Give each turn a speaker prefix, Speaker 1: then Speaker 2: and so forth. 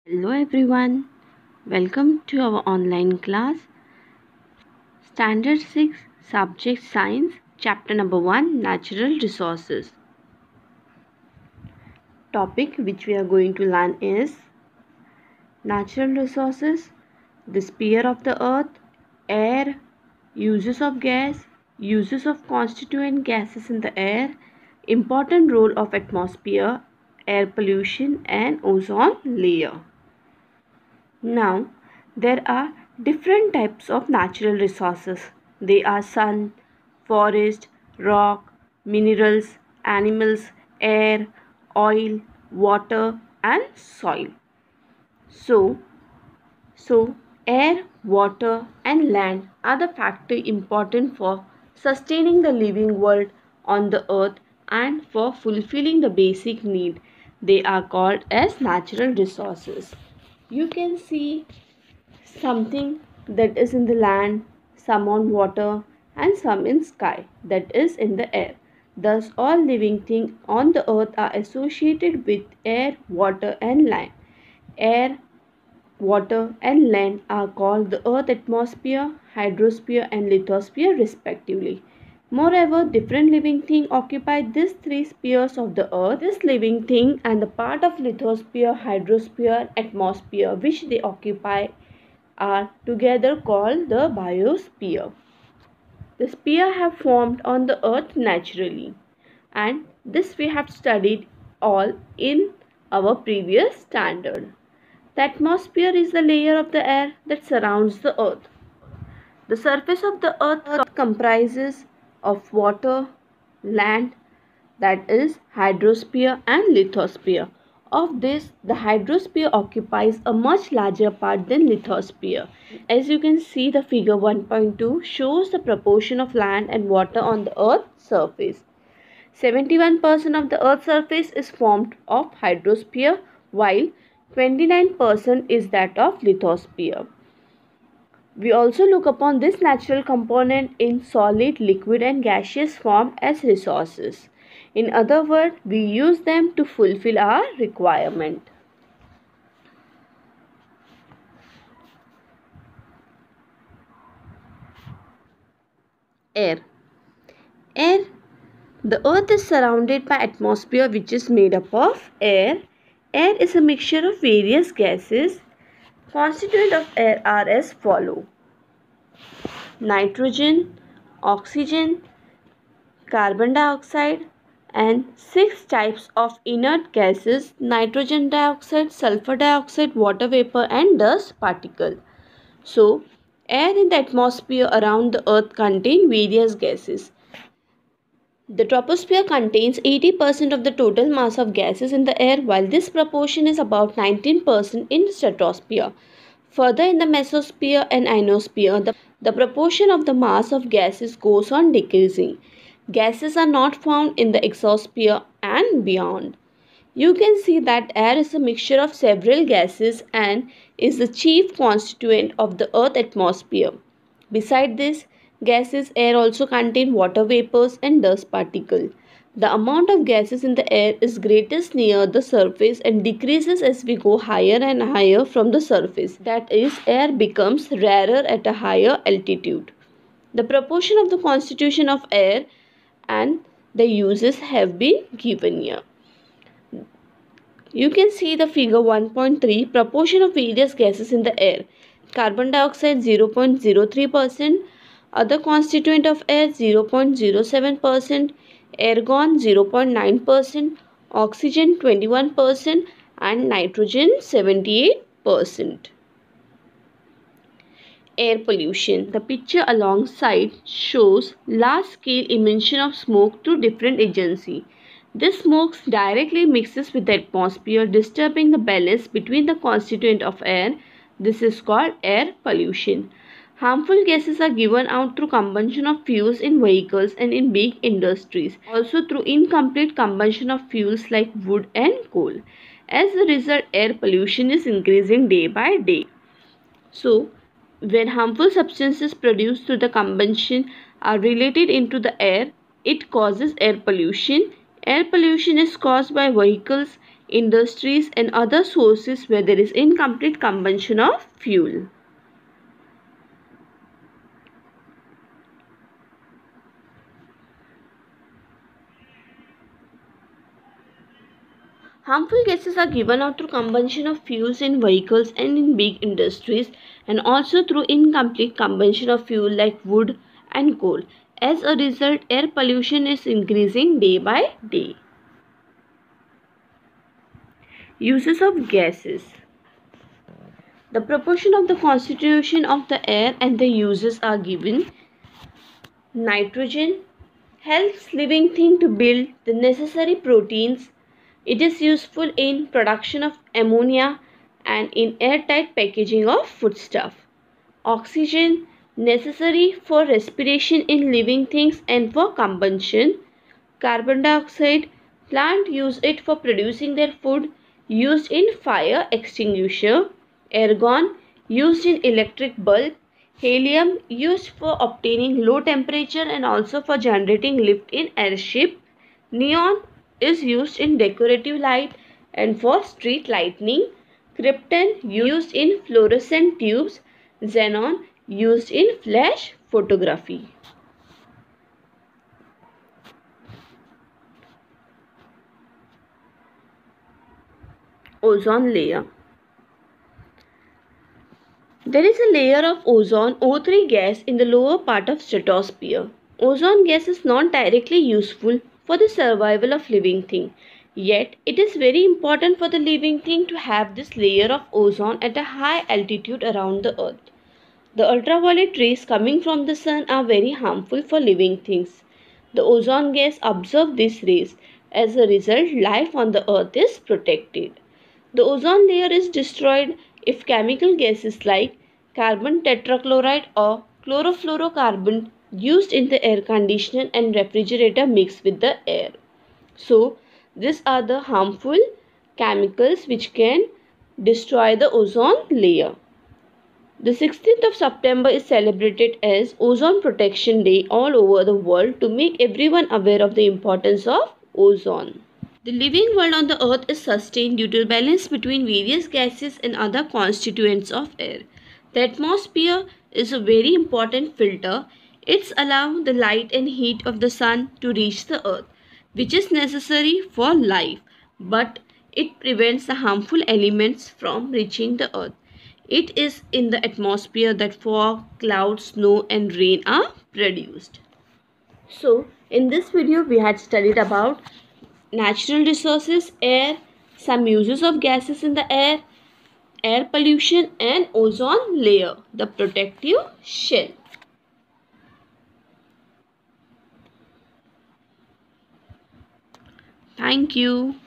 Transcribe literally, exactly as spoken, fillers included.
Speaker 1: Hello everyone, welcome to our online class. Standard six, Subject Science, Chapter number one, Natural Resources. Topic which we are going to learn is Natural Resources, the sphere of the earth, air, uses of gas, uses of constituent gases in the air, important role of atmosphere, air pollution and ozone layer. Now, there are different types of natural resources. They are sun, forest, rock, minerals, animals, air, oil, water and soil. So, so air, water and land are the factors important for sustaining the living world on the earth and for fulfilling the basic need. They are called as natural resources. You can see something that is in the land, some on water and some in sky, that is in the air. Thus all living things on the earth are associated with air, water and land. Air, water and land are called the earth atmosphere, hydrosphere and lithosphere respectively. Moreover, different living things occupy these three spheres of the earth. This living thing and the part of lithosphere, hydrosphere, atmosphere which they occupy are together called the biosphere. The sphere have formed on the earth naturally, and this we have studied all in our previous standard. The atmosphere is the layer of the air that surrounds the earth. The surface of the earth comprises of water, land, that is hydrosphere and lithosphere. Of this, the hydrosphere occupies a much larger part than lithosphere. As you can see, the figure one point two shows the proportion of land and water on the earth's surface. seventy-one percent of the earth's surface is formed of hydrosphere, while twenty-nine percent is that of lithosphere. We also look upon this natural component in solid, liquid and gaseous form as resources. In other words, we use them to fulfill our requirement. Air. Air. The earth is surrounded by atmosphere which is made up of air. Air is a mixture of various gases. Constituents of air are as follow: nitrogen, oxygen, carbon dioxide and six types of inert gases: nitrogen dioxide, sulfur dioxide, water vapor and dust particle. So, air in the atmosphere around the earth contain various gases. The troposphere contains eighty percent of the total mass of gases in the air, while this proportion is about nineteen percent in stratosphere. Further, in the mesosphere and ionosphere, the, the proportion of the mass of gases goes on decreasing. Gases are not found in the exosphere and beyond. You can see that air is a mixture of several gases and is the chief constituent of the Earth atmosphere. Beside this, gases air also contain water vapors and dust particles. The amount of gases in the air is greatest near the surface and decreases as we go higher and higher from the surface. That is, air becomes rarer at a higher altitude. The proportion of the constitution of air and the uses have been given here. You can see the figure one point three, proportion of various gases in the air. Carbon dioxide zero point zero three percent, other constituent of air zero point zero seven percent, argon zero point nine percent, oxygen twenty-one percent and nitrogen seventy-eight percent. Air pollution. The picture alongside shows large-scale emission of smoke through different agencies. This smoke directly mixes with the atmosphere, disturbing the balance between the constituent of air. This is called air pollution. Harmful gases are given out through combustion of fuels in vehicles and in big industries. Also through incomplete combustion of fuels like wood and coal. As a result, air pollution is increasing day by day. So, when harmful substances produced through the combustion are related into the air, it causes air pollution. Air pollution is caused by vehicles, industries, and other sources where there is incomplete combustion of fuel. Harmful gases are given out through combustion of fuels in vehicles and in big industries, and also through incomplete combustion of fuel like wood and coal. As a result, air pollution is increasing day by day. Uses of gases. The proportion of the constitution of the air and the uses are given. Nitrogen helps living thing to build the necessary proteins. It is useful in production of ammonia and in airtight packaging of foodstuff. Oxygen necessary for respiration in living things and for combustion. Carbon dioxide, plant use it for producing their food, used in fire extinguisher. Argon used in electric bulb. Helium used for obtaining low temperature and also for generating lift in airship. Neon is used in decorative light and for street lighting. Krypton used in fluorescent tubes. Xenon used in flash photography. Ozone layer. There is a layer of ozone O three gas in the lower part of stratosphere. Ozone gas is not directly useful for the survival of living thing. Yet it is very important for the living thing to have this layer of ozone at a high altitude around the earth. The ultraviolet rays coming from the sun are very harmful for living things. The ozone gas absorbs these rays. As a result, life on the earth is protected. The ozone layer is destroyed if chemical gases like carbon tetrachloride or chlorofluorocarbon used in the air conditioner and refrigerator mix with the air. So, these are the harmful chemicals which can destroy the ozone layer. The sixteenth of September is celebrated as Ozone Protection Day all over the world to make everyone aware of the importance of ozone. The living world on the earth is sustained due to the balance between various gases and other constituents of air. The atmosphere is a very important filter. It allows the light and heat of the sun to reach the earth, which is necessary for life, but it prevents the harmful elements from reaching the earth. It is in the atmosphere that fog, clouds, snow and rain are produced. So, in this video we had studied about natural resources, air, some uses of gases in the air, air pollution and ozone layer, the protective shell. Thank you.